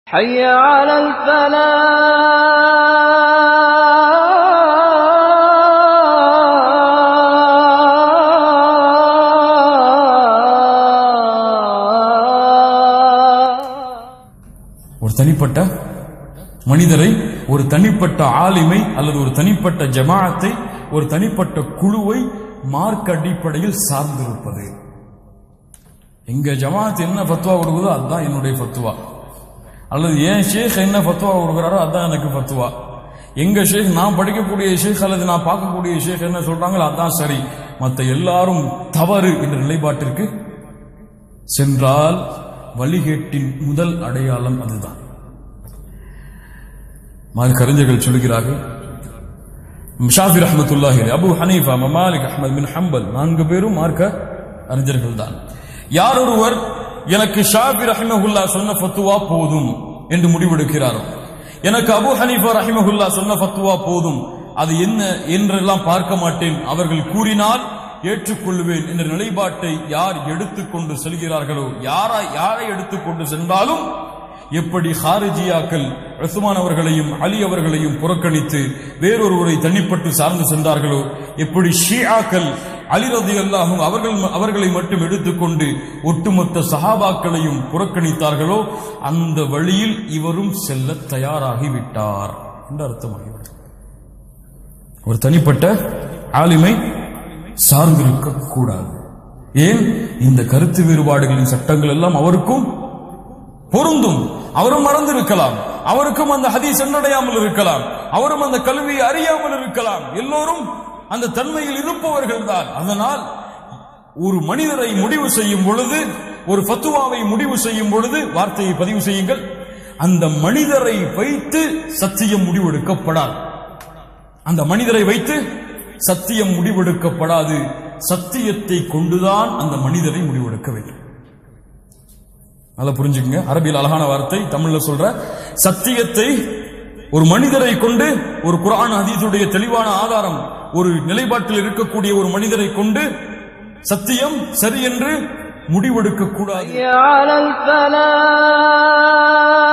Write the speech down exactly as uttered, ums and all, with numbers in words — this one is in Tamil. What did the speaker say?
حي على ஒரு தனிப்பட்ட மனிதரை, ஒரு தனிப்பட்ட ஆலிமை அல்லது ஒரு தனிப்பட்ட ஜமாஅத்தை, ஒரு தனிப்பட்ட குழுவை மார்க்க அடிப்படையில் சார்ந்திருப்பது. எங்க ஜமாஅத் என்ன ஃபத்வா கொடுக்குதோ அதுதான் என்னுடைய ஃபத்வா, அல்லது ஏன் ஷேக் என்ன ஃபத்வா கொடுக்குறாரோ அதுதான் எனக்கு ஃபத்வா. எங்க ஷேக், நான் படிக்கக்கூடிய ஷேக் அல்லது நான் பார்க்கக்கூடிய ஷேக் என்ன சொல்றாங்களோ அதுதான் சரி, மற்ற எல்லாரும் தவறு என்ற நிலைப்பாட்டிற்கு சென்றால் வழிகேட்டின் முதல் அடையாளம் அதுதான். மார்க்க அறிஞர்கள் சொல்கிறார்கள், ஷாஃபி ரஹ்மத்துல்லாஹி அலைஹி, Abu Hanifa, Malik, Ahmad bin Hanbal நான்கு பேரும் மார்க்க அறிஞர்கள் தான். யார் ஒருவர் எனக்கு ஷாஃபி ரஹிமஹுல்லா சொன்ன ஃபத்வா போதும் என்று முடிவெடுக்கிறாரோ, எனக்கு அபூ ஹனீஃபா ரஹிமஹுல்லா சொன்ன ஃபத்வா போதும், அது என்ன என்றெல்லாம் பார்க்க மாட்டேன், அவர்கள் கூறினால் ஏற்றுக்கொள்வேன் என்ற நிலைப்பாட்டை யார் எடுத்துக்கொண்டு செல்கிறார்களோ, யாரா யாரை எடுத்துக்கொண்டு சென்றாலும், எப்படி ஹாரிஜியாக்கள் உஸ்மான் அவர்களையும் அலி அவர்களையும் புறக்கணித்து வேறொருவரை தனிப்பட்டு சார்ந்து சென்றார்களோ, எப்படி ஷியாக்கள் அலி ரலியல்லாஹு அவர்கள் அவர்களை மட்டும் எடுத்துக்கொண்டு ஒட்டுமொத்த சஹாபாக்களையும் புறக்கணித்தார்களோ, அந்த வழியில் இவரும் செல்ல தயாராகிவிட்டார் என்று அர்த்தமாகிவிட்டது. ஒரு தனிப்பட்ட ஆலிமை சார்ந்திருக்க கூடாது. ஏன்? இந்த கருத்து வேறுபாடுகளின் சட்டங்கள் எல்லாம் அவருக்கும் பொருந்தும். அவரும் மறந்திருக்கலாம், அவருக்கும் அந்த ஹதீஸ் சென்றடையாமல் இருக்கலாம், அவரும் அந்த கல்வியை அறியாமல் இருக்கலாம், எல்லோரும் அந்த தன்மையில் இருப்பவர்கள் தான். அதனால் ஒரு மனிதரை முடிவு செய்யும் பொழுது, ஒரு ஃபத்வாவை முடிவு செய்யும் பொழுது வார்த்தையை பதிவு செய்யுங்கள், அந்த மனிதரை வைத்து சத்தியம் முடிவெடுக்கப்படாது. அந்த மனிதரை வைத்து சத்தியம் முடிவெடுக்கப்படாது. சத்தியத்தை கொண்டுதான் அந்த மனிதரை முடிவெடுக்க வேண்டும். நல்லா புரிஞ்சுக்கங்க, அரபியில் அழகான வார்த்தை, தமிழ்ல சொல்ற சத்தியத்தை ஒரு மனிதரை கொண்டு, ஒரு குர்ஆன் ஹதீஸுடைய தெளிவான ஆதாரம், ஒரு நிலைப்பாட்டில் இருக்கக்கூடிய ஒரு மனிதரை கொண்டு சத்தியம் சரி என்று முடிவெடுக்க கூடாது.